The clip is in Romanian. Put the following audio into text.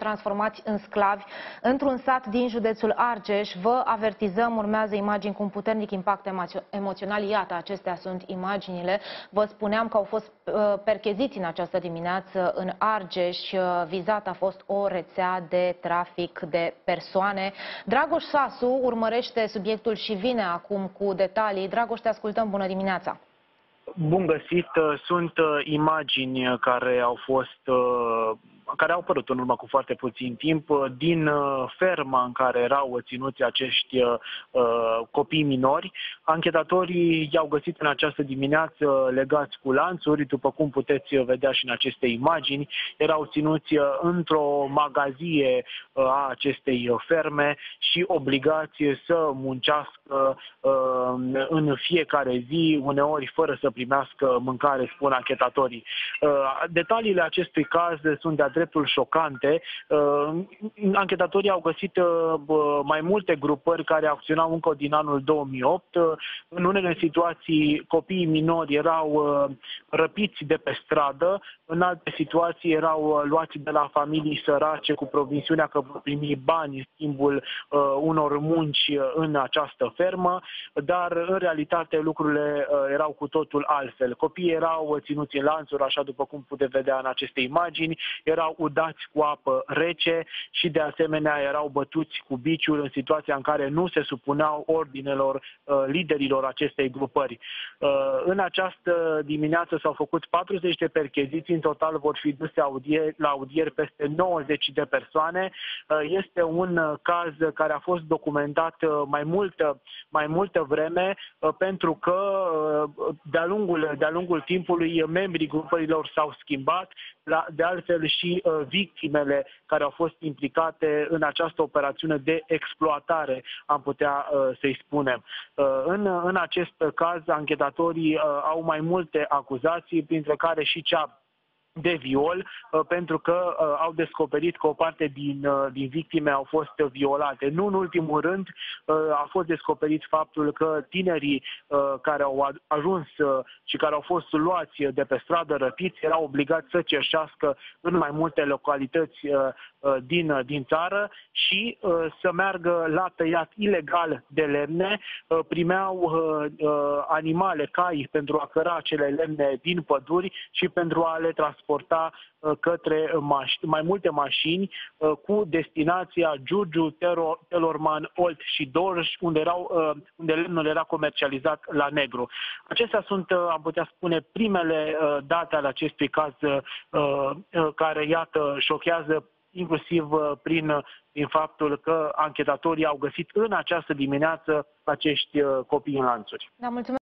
transformați în sclavi într-un sat din județul Argeș. Vă avertizăm, urmează imagini cu un puternic impact emoțional. Iată, acestea sunt imaginile. Vă spuneam că au fost percheziți în această dimineață în Argeș. Vizată a fost o rețea de trafic de persoane. Dragoș Sasu urmărește subiectul și vine acum cu detalii. Dragoș, te ascultăm. Bună dimineața! Bun găsit! Sunt imagini care au apărut în urmă cu foarte puțin timp din ferma în care erau ținuți acești copii minori. Anchetatorii i-au găsit în această dimineață legați cu lanțuri, după cum puteți vedea și în aceste imagini. Erau ținuți într-o magazie a acestei ferme și obligați să muncească în fiecare zi, uneori fără să primească mâncare, spun anchetatorii. Detaliile acestui caz sunt de-a dreptul șocante. Anchetatorii au găsit mai multe grupări care acționau încă din anul 2008. În unele situații copiii minori erau răpiți de pe stradă, în alte situații erau luați de la familii sărace cu promisiunea că vor primi bani în schimbul unor munci în această fermă, dar în realitate lucrurile erau cu totul altfel. Copiii erau ținuți în lanțuri, așa după cum puteți vedea în aceste imagini, erau udați cu apă rece și de asemenea erau bătuți cu biciul în situația în care nu se supuneau ordinelor liderilor acestei grupări. În această dimineață s-au făcut 40 de percheziții, în total vor fi duse la audieri peste 90 de persoane. Este un caz care a fost documentat mai multă vreme, pentru că de-a lungul timpului membrii grupărilor s-au schimbat, de altfel și victimele care au fost implicate în această operațiune de exploatare, am putea să-i spunem. În acest caz, anchetatorii au mai multe acuzații, printre care și cea de viol, pentru că au descoperit că o parte din victime au fost violate. Nu în ultimul rând, a fost descoperit faptul că tinerii care au ajuns și care au fost luați de pe stradă, răpiți, erau obligați să cerșească în mai multe localități din țară și să meargă la tăiat ilegal de lemne. Primeau animale, cai, pentru a căra acele lemne din păduri și pentru a le transporta către mai multe mașini cu destinația Giurgiu, Telorman, Olt și Dorj, unde lemnul era comercializat la negru. Acestea sunt, am putea spune, primele date ale acestui caz care, iată, șochează inclusiv prin faptul că anchetatorii au găsit în această dimineață acești copii în lanțuri. Da, mulțumesc.